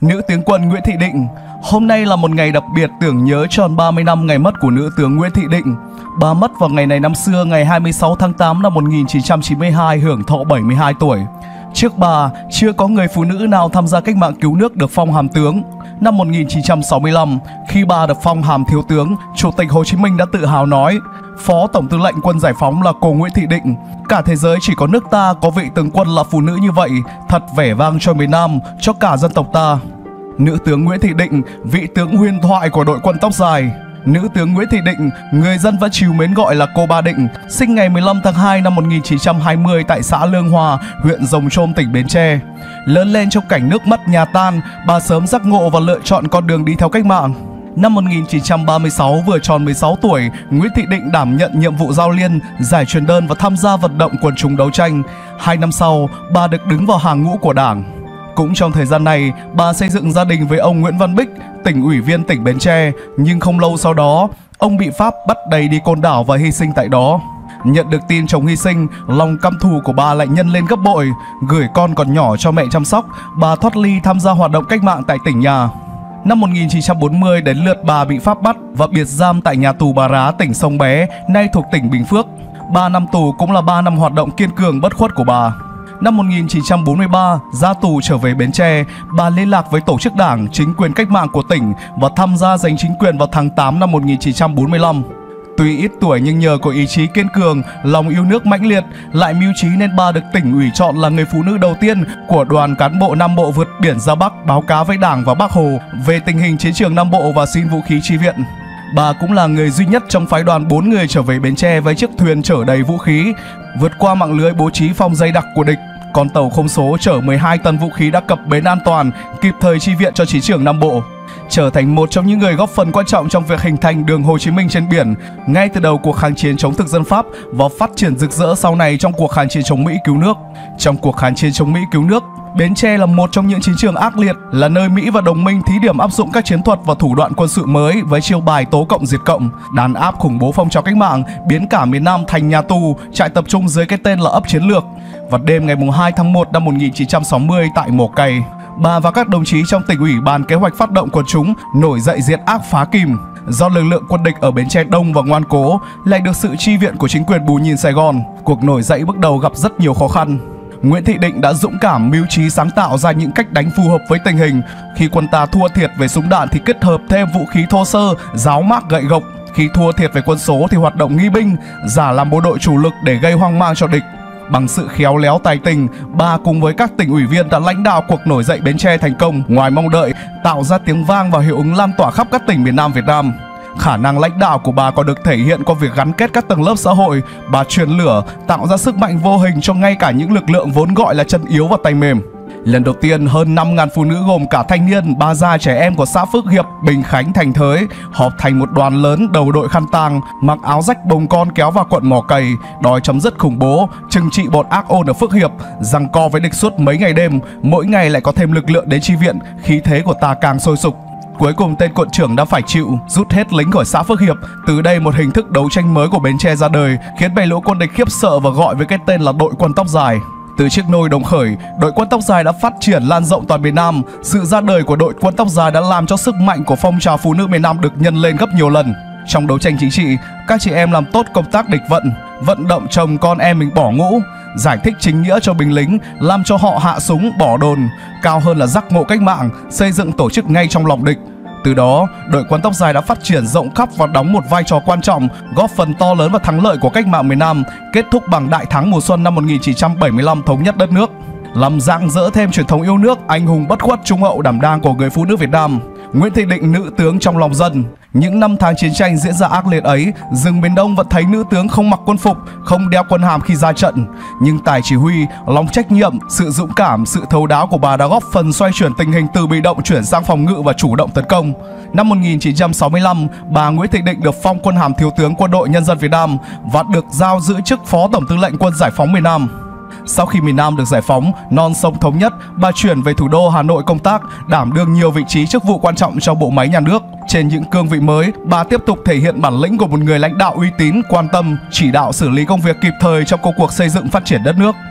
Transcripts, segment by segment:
Nữ tướng quân Nguyễn Thị Định. Hôm nay là một ngày đặc biệt tưởng nhớ tròn 30 năm ngày mất của nữ tướng Nguyễn Thị Định. Bà mất vào ngày này năm xưa, ngày 26 tháng 8 năm 1992, hưởng thọ 72 tuổi. Trước bà, chưa có người phụ nữ nào tham gia cách mạng cứu nước được phong hàm tướng. Năm 1965, khi bà được phong hàm thiếu tướng, Chủ tịch Hồ Chí Minh đã tự hào nói: Phó Tổng tư lệnh quân giải phóng là cô Nguyễn Thị Định. Cả thế giới chỉ có nước ta có vị tướng quân là phụ nữ như vậy, thật vẻ vang cho miền Nam, cho cả dân tộc ta. Nữ tướng Nguyễn Thị Định, vị tướng huyền thoại của đội quân tóc dài. Nữ tướng Nguyễn Thị Định, người dân vẫn trìu mến gọi là cô Ba Định, sinh ngày 15 tháng 2 năm 1920 tại xã Lương Hòa, huyện Rồng Trôm, tỉnh Bến Tre. Lớn lên trong cảnh nước mất nhà tan, bà sớm giác ngộ và lựa chọn con đường đi theo cách mạng. Năm 1936, vừa tròn 16 tuổi, Nguyễn Thị Định đảm nhận nhiệm vụ giao liên, giải truyền đơn và tham gia vận động quần chúng đấu tranh. 2 năm sau, bà được đứng vào hàng ngũ của Đảng. Cũng trong thời gian này, bà xây dựng gia đình với ông Nguyễn Văn Bích, tỉnh ủy viên tỉnh Bến Tre, nhưng không lâu sau đó, ông bị Pháp bắt đày đi Côn Đảo và hy sinh tại đó. Nhận được tin chồng hy sinh, lòng căm thù của bà lại nhân lên gấp bội. Gửi con còn nhỏ cho mẹ chăm sóc, bà thoát ly tham gia hoạt động cách mạng tại tỉnh nhà. Năm 1940, đến lượt bà bị Pháp bắt và biệt giam tại nhà tù Bà Rá, tỉnh Sông Bé, nay thuộc tỉnh Bình Phước. 3 năm tù cũng là 3 năm hoạt động kiên cường bất khuất của bà. Năm 1943, ra tù trở về Bến Tre, bà liên lạc với tổ chức đảng, chính quyền cách mạng của tỉnh và tham gia giành chính quyền vào tháng 8 năm 1945. Tuy ít tuổi nhưng nhờ có ý chí kiên cường, lòng yêu nước mãnh liệt, lại mưu trí nên bà được tỉnh ủy chọn là người phụ nữ đầu tiên của đoàn cán bộ Nam Bộ vượt biển ra Bắc báo cáo với Đảng và Bác Hồ về tình hình chiến trường Nam Bộ và xin vũ khí chi viện. Bà cũng là người duy nhất trong phái đoàn 4 người trở về Bến Tre với chiếc thuyền chở đầy vũ khí, vượt qua mạng lưới bố trí phòng dày đặc của địch. Con tàu không số chở 12 tấn vũ khí đã cập bến an toàn, kịp thời chi viện cho chiến trường Nam Bộ, trở thành một trong những người góp phần quan trọng trong việc hình thành đường Hồ Chí Minh trên biển ngay từ đầu cuộc kháng chiến chống thực dân Pháp và phát triển rực rỡ sau này trong cuộc kháng chiến chống Mỹ cứu nước. Trong cuộc kháng chiến chống Mỹ cứu nước, Bến Tre là một trong những chiến trường ác liệt, là nơi Mỹ và đồng minh thí điểm áp dụng các chiến thuật và thủ đoạn quân sự mới với chiêu bài tố cộng diệt cộng, đàn áp khủng bố phong trào cách mạng, biến cả miền Nam thành nhà tù, trại tập trung dưới cái tên là ấp chiến lược. Vào đêm ngày 2 tháng 1 năm 1960 tại Mỏ Cày, bà và các đồng chí trong tỉnh ủy bàn kế hoạch phát động quần chúng nổi dậy diệt ác phá kìm. Do lực lượng quân địch ở Bến Tre đông và ngoan cố, lại được sự chi viện của chính quyền Bù Nhìn Sài Gòn, cuộc nổi dậy bước đầu gặp rất nhiều khó khăn. Nguyễn Thị Định đã dũng cảm mưu trí sáng tạo ra những cách đánh phù hợp với tình hình. Khi quân ta thua thiệt về súng đạn thì kết hợp thêm vũ khí thô sơ, giáo mác gậy gộc. Khi thua thiệt về quân số thì hoạt động nghi binh, giả làm bộ đội chủ lực để gây hoang mang cho địch. Bằng sự khéo léo tài tình, bà cùng với các tỉnh ủy viên đã lãnh đạo cuộc nổi dậy Bến Tre thành công ngoài mong đợi, tạo ra tiếng vang và hiệu ứng lan tỏa khắp các tỉnh miền Nam Việt Nam. Khả năng lãnh đạo của bà còn được thể hiện qua việc gắn kết các tầng lớp xã hội. Bà truyền lửa, tạo ra sức mạnh vô hình cho ngay cả những lực lượng vốn gọi là chân yếu và tay mềm. Lần đầu tiên, hơn 5.000 phụ nữ gồm cả thanh niên, ba già, trẻ em của xã Phước Hiệp, Bình Khánh, Thành Thới họp thành một đoàn lớn đầu đội khăn tang, mặc áo rách bồng con kéo vào quận Mỏ Cày, đòi chấm dứt khủng bố, trừng trị bọn ác ôn ở Phước Hiệp, giằng co với địch suốt mấy ngày đêm, mỗi ngày lại có thêm lực lượng đến chi viện, khí thế của ta càng sôi sục. Cuối cùng tên quận trưởng đã phải chịu rút hết lính khỏi xã Phước Hiệp. Từ đây một hình thức đấu tranh mới của Bến Tre ra đời, khiến bầy lũ quân địch khiếp sợ và gọi với cái tên là đội quân tóc dài. Từ chiếc nôi đồng khởi, đội quân tóc dài đã phát triển lan rộng toàn miền Nam. Sự ra đời của đội quân tóc dài đã làm cho sức mạnh của phong trào phụ nữ miền Nam được nhân lên gấp nhiều lần. Trong đấu tranh chính trị, các chị em làm tốt công tác địch vận động chồng con em mình bỏ ngũ, giải thích chính nghĩa cho binh lính, làm cho họ hạ súng bỏ đồn, cao hơn là giác ngộ cách mạng, xây dựng tổ chức ngay trong lòng địch. Từ đó, đội quân tóc dài đã phát triển rộng khắp và đóng một vai trò quan trọng, góp phần to lớn vào thắng lợi của cách mạng miền Nam, kết thúc bằng đại thắng mùa xuân năm 1975 thống nhất đất nước, làm rạng rỡ thêm truyền thống yêu nước, anh hùng bất khuất, trung hậu, đảm đang của người phụ nữ Việt Nam. Nguyễn Thị Định, nữ tướng trong lòng dân. Những năm tháng chiến tranh diễn ra ác liệt ấy, rừng miền Đông vẫn thấy nữ tướng không mặc quân phục, không đeo quân hàm khi ra trận. Nhưng tài chỉ huy, lòng trách nhiệm, sự dũng cảm, sự thấu đáo của bà đã góp phần xoay chuyển tình hình từ bị động chuyển sang phòng ngự và chủ động tấn công. Năm 1965, bà Nguyễn Thị Định được phong quân hàm thiếu tướng Quân đội Nhân dân Việt Nam và được giao giữ chức Phó Tổng tư lệnh Quân giải phóng miền Nam. Sau khi miền Nam được giải phóng, non sông thống nhất, bà chuyển về thủ đô Hà Nội công tác, đảm đương nhiều vị trí chức vụ quan trọng trong bộ máy nhà nước. Trên những cương vị mới, bà tiếp tục thể hiện bản lĩnh của một người lãnh đạo uy tín, quan tâm, chỉ đạo xử lý công việc kịp thời trong công cuộc xây dựng phát triển đất nước.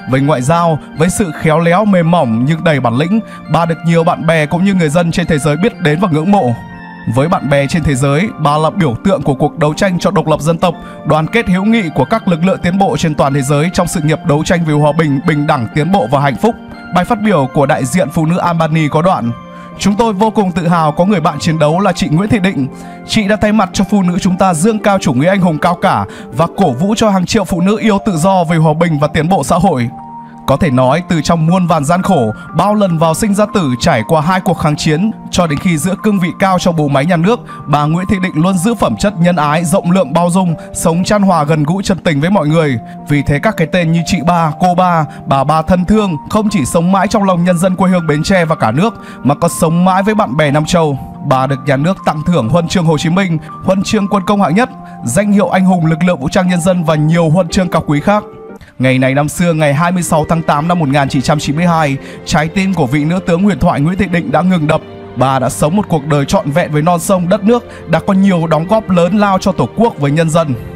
Với ngoại giao, với sự khéo léo mềm mỏng nhưng đầy bản lĩnh, bà được nhiều bạn bè cũng như người dân trên thế giới biết đến và ngưỡng mộ. Với bạn bè trên thế giới, bà là biểu tượng của cuộc đấu tranh cho độc lập dân tộc, đoàn kết hữu nghị của các lực lượng tiến bộ trên toàn thế giới trong sự nghiệp đấu tranh vì hòa bình, bình đẳng, tiến bộ và hạnh phúc. Bài phát biểu của đại diện phụ nữ Albany có đoạn: "Chúng tôi vô cùng tự hào có người bạn chiến đấu là chị Nguyễn Thị Định. Chị đã thay mặt cho phụ nữ chúng ta dương cao chủ nghĩa anh hùng cao cả và cổ vũ cho hàng triệu phụ nữ yêu tự do vì hòa bình và tiến bộ xã hội." Có thể nói, từ trong muôn vàn gian khổ, bao lần vào sinh ra tử, trải qua 2 cuộc kháng chiến, cho đến khi giữ cương vị cao trong bộ máy nhà nước, bà Nguyễn Thị Định luôn giữ phẩm chất nhân ái, rộng lượng, bao dung, sống chan hòa, gần gũi, chân tình với mọi người. Vì thế các cái tên như chị ba, cô ba, bà ba thân thương không chỉ sống mãi trong lòng nhân dân quê hương Bến Tre và cả nước, mà còn sống mãi với bạn bè Nam Châu. Bà được nhà nước tặng thưởng Huân chương Hồ Chí Minh, Huân chương Quân công hạng nhất, danh hiệu Anh hùng lực lượng vũ trang nhân dân và nhiều huân chương cao quý khác. Ngày này năm xưa, ngày 26 tháng 8 năm 1992, trái tim của vị nữ tướng huyền thoại Nguyễn Thị Định đã ngừng đập. Bà đã sống một cuộc đời trọn vẹn với non sông đất nước, đã có nhiều đóng góp lớn lao cho Tổ quốc với nhân dân.